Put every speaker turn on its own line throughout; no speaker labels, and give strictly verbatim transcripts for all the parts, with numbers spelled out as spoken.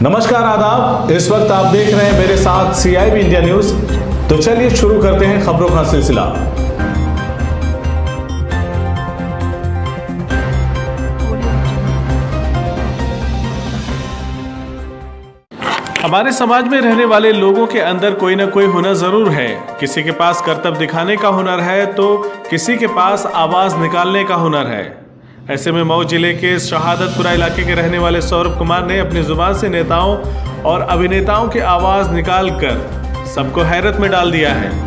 नमस्कार, आदाब। इस वक्त आप देख रहे हैं मेरे साथ C I B India news. तो चलिए शुरू करते हैं खबरों का सिलसिला। हमारे समाज में रहने वाले लोगों के अंदर कोई ना कोई हुनर जरूर है। किसी के पास करतब दिखाने का हुनर है तो किसी के पास आवाज निकालने का हुनर है। ऐसे में मऊ जिले के शहादतपुरा इलाके के रहने वाले सौरभ कुमार ने अपनी जुबान से नेताओं और अभिनेताओं की आवाज निकालकर सबको हैरत में डाल दिया है।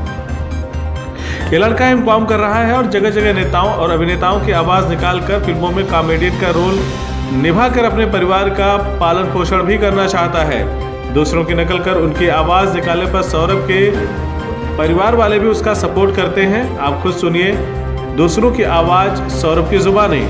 ये लड़का एम कॉम कर रहा है और जगह जगह नेताओं और अभिनेताओं की आवाज निकालकर फिल्मों में कॉमेडियन का रोल निभाकर अपने परिवार का पालन पोषण भी करना चाहता है। दूसरों की नकल कर उनकी आवाज निकालने पर सौरभ के परिवार वाले भी उसका सपोर्ट करते हैं। आप खुद सुनिए दूसरों की आवाज सौरभ की जुबानी।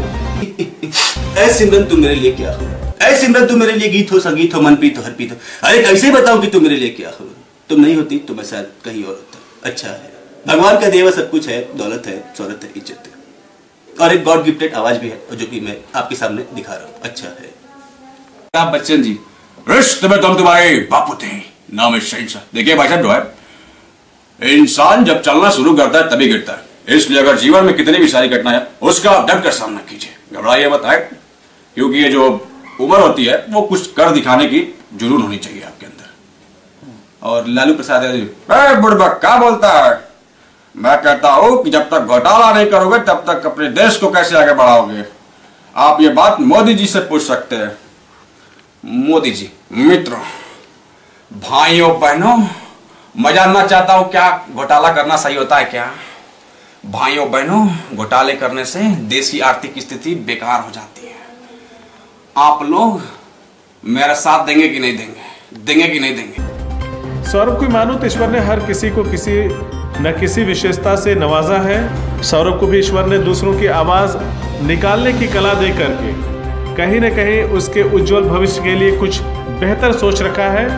ऐ सिमरन तू मेरे लिए क्या हो, ऐ सिमरन तू मेरे लिए गीत हो, संगीत हो, मनप्रीत हो, हरप्रीत हो। अरे कैसे बताऊं कि तू मेरे लिए क्या हो। तुम नहीं होती तो मैं शायद कहीं और होता। अच्छा है, भगवान का देवा सब कुछ है, दौलत है, शोहरत है, इज्जत है और एक गॉड गिफ्टेड आवाज भी है जो कि मैं आपके सामने दिखा रहा हूँ। अच्छा है।
अमिताभ बच्चन जी, रिश्ते में तुम तुम्हारे बाप होते हैं, नाम है शहंशाह। देखिए भाई साहब, जो है इंसान जब चलना शुरू करता है तभी गिरता है। इसलिए अगर जीवन में कितनी भी सारी घटनाएं उसका डट कर सामना कीजिए, घबराइए मत। है क्योंकि ये जो उम्र होती है वो कुछ कर दिखाने की जुनून होनी चाहिए आपके अंदर।
और लालू प्रसाद यादव,
बुड़बक क्या बोलता है। मैं कहता हूं कि जब तक घोटाला नहीं करोगे तब तक अपने देश को कैसे आगे बढ़ाओगे। आप ये बात मोदी जी से पूछ सकते हैं। मोदी जी, मित्रों, भाइयों बहनों, मैं जानना चाहता हूं क्या घोटाला करना सही होता है क्या। भाइयों बहनों, घोटाले करने से देश की आर्थिक स्थिति बेकार हो जाती है। आप लोग मेरा साथ देंगे कि नहीं देंगे, देंगे कि नहीं देंगे।
सौरभ को मानो तो ईश्वर ने हर किसी को किसी न किसी विशेषता से नवाजा है। सौरभ को भी ईश्वर ने दूसरों की आवाज निकालने की कला दे करके कहीं न कहीं उसके उज्जवल भविष्य के लिए कुछ बेहतर सोच रखा है।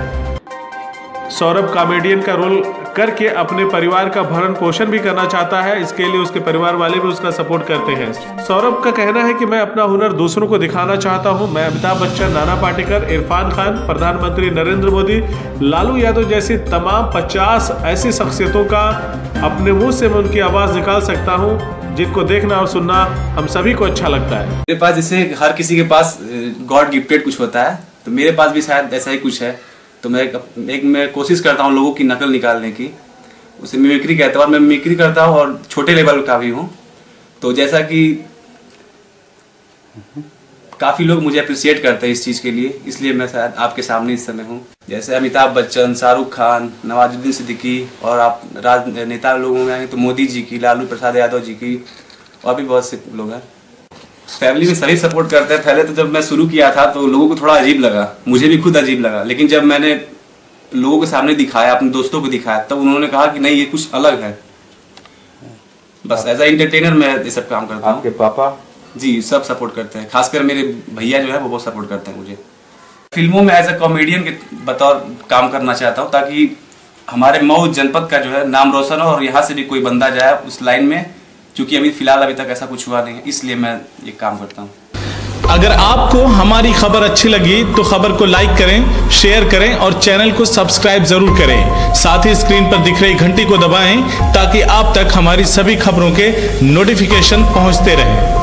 सौरभ कॉमेडियन का रोल करके अपने परिवार का भरण पोषण भी करना चाहता है। इसके लिए उसके परिवार वाले भी उसका सपोर्ट करते हैं। सौरभ का कहना है कि मैं अपना हुनर दूसरों को दिखाना चाहता हूं। मैं अमिताभ बच्चन, नाना पाटेकर, इरफान खान, प्रधानमंत्री नरेंद्र मोदी, लालू यादव जैसी तमाम पचास ऐसी शख्सियतों का अपने मुंह से मैं उनकी आवाज निकाल सकता हूँ जिनको देखना और सुनना हम सभी को अच्छा लगता है।
मेरे पास जैसे हर किसी के पास गॉड गिफ्टेड कुछ होता है, तो मेरे पास भी शायद ऐसा ही कुछ है। तो मैं एक मैं कोशिश करता हूँ लोगों की नकल निकालने की, उसे मिमिक्री कहता हूँ। और मैं मिमिक्री करता हूँ और छोटे लेवल का भी हूँ। तो जैसा कि काफ़ी लोग मुझे अप्रिशिएट करते हैं इस चीज़ के लिए, इसलिए मैं शायद आपके सामने इस समय हूँ। जैसे अमिताभ बच्चन, शाहरुख खान, नवाजुद्दीन सिद्दीकी, और आप राजनेता लोगों में आएंगे तो मोदी जी की, लालू प्रसाद यादव जी की, और भी बहुत से लोग हैं। फैमिली में सभी सपोर्ट करते हैं। पहले तो जब मैं शुरू किया था तो लोगों को थोड़ा अजीब लगा, मुझे भी खुद अजीब लगा। लेकिन जब मैंने लोगों के सामने दिखाया, अपने दोस्तों को दिखाया, तब उन्होंने कहा कि नहीं, ये कुछ अलग है। बस एज ए एंटरटेनर मैं ये सब काम करता हूँ।
आपके पापा
जी सब सपोर्ट करते हैं, खासकर मेरे भैया जो है वो बहुत सपोर्ट करते हैं मुझे। फिल्मों में एज ए कॉमेडियन के बतौर काम करना चाहता हूँ ताकि हमारे मऊ जनपद का जो है नाम रोशन हो और यहाँ से भी कोई बंदा जाए उस लाइन में। क्योंकि अभी फिलहाल अभी तक ऐसा कुछ हुआ नहीं है, इसलिए मैं ये काम करता हूँ।
अगर आपको हमारी खबर अच्छी लगी तो खबर को लाइक करें, शेयर करें और चैनल को सब्सक्राइब जरूर करें। साथ ही स्क्रीन पर दिख रही घंटी को दबाएं ताकि आप तक हमारी सभी खबरों के नोटिफिकेशन पहुंचते रहें।